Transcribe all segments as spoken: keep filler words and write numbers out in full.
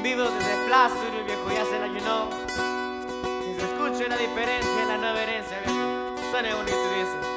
Zumbidos desde Plaza, el viejo ya se la llenó. Que se escuche la diferencia en la nueva herencia, viejo. Suena bonito y dice.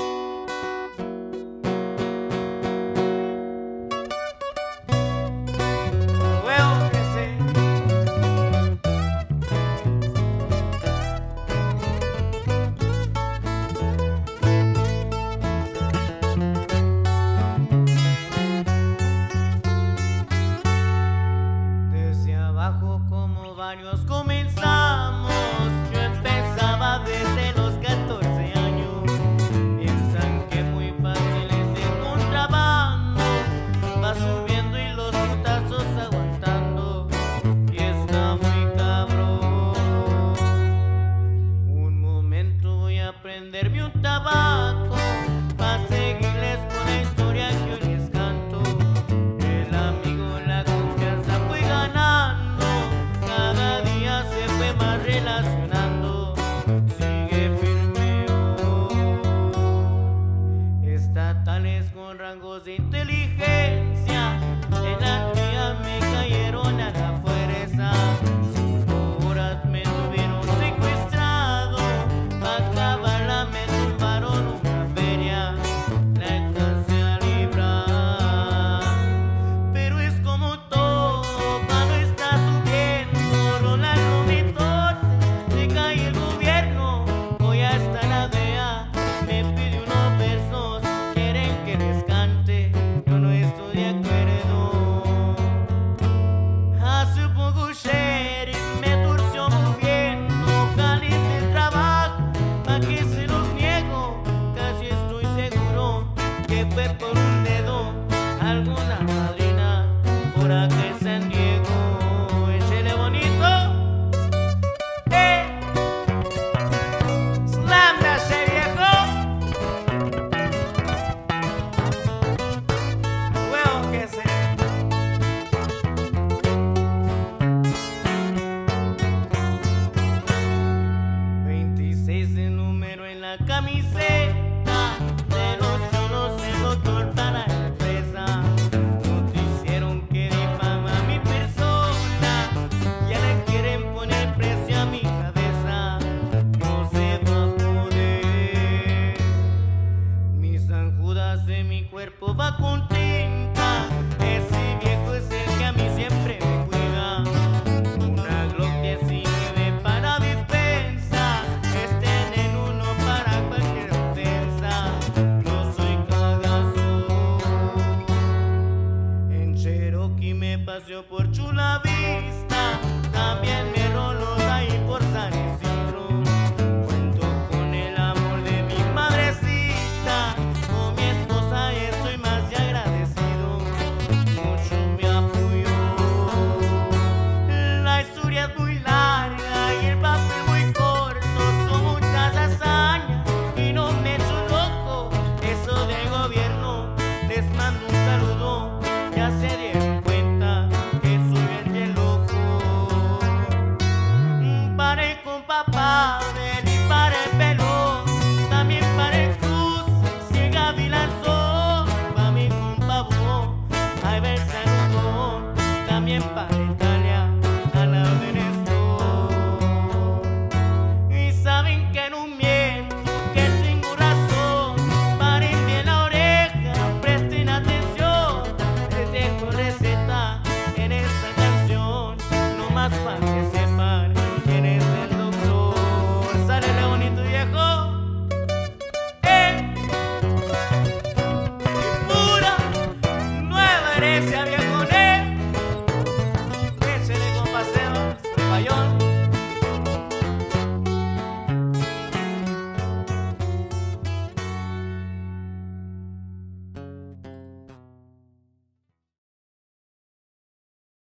Como varios comenzamos, yo empezaba desde los catorce años. Piensan que muy fácil es el contrabando, va subiendo y los putazos aguantando, y está muy cabrón. Un momento voy a prenderme un tabaco, pa' seguirles con la historia que hoy les canto. El amigo, la confianza fui ganando, cada día se fue más relacionando. Sigue firme, oh. Estatales con rangos de inteligencia en la tía me cayeron a la fuerza. Cinco horas me tuvieron secuestrado, pa' acabarla me tumbaron una feria. La alcancé a librar, pero es como todo, cuando está subiendo rolan los mitotes, se cae el gobierno. Hoy hasta la D E A me pide unos versos, quieren que les cante, yo no estoy de acuerdo. Hace poco sheriff me torció moviendo, caliente el trabajo, pa' que se los niego. Casi estoy seguro que fue por un dedo, alguna madrina por acá en San Diego. Échele bonito, eh. Slam ese viejo, huevo que se. veintiséis de número en la camiseta, de los cholos el doctor para la empresa. Noticiaron que difama mi persona, ya le quieren poner precio a mi cabeza. No se va a poder, mi San Judas de mi cuerpo va contenta. Ese viejo es el que a mí siempre me cuida. Una Glock diecinueve para defensa, este en uno para cualquier ofensa. Yo soy cagazo. En Cherokee me paseo por Chula Vista, también me rolo ahí por San Isidro. Cuento con el amor de mi madrecita, con mi esposa estoy más que agradecido. Mucho me apoyó. La historia es muy larga y el papel muy corto, son muchas hazañas y no me echo loco. Eso del gobierno, les mando un saludo, ya se dieron cuenta que soy bien bien loco. Para con papá, ven y para el pelón, también para el cruz, si el Gaby lanzó, pa' mi compa Bubón, a ver saludó, también para Italia, a la orden estoy. Y saben que no miento, que tengo razón, paren bien la oreja, presten atención, les dejo receta en esta canción, no más para que sepan quién es el doctor. Sálele bonito viejo, eh, y pura nueva herencia viejo.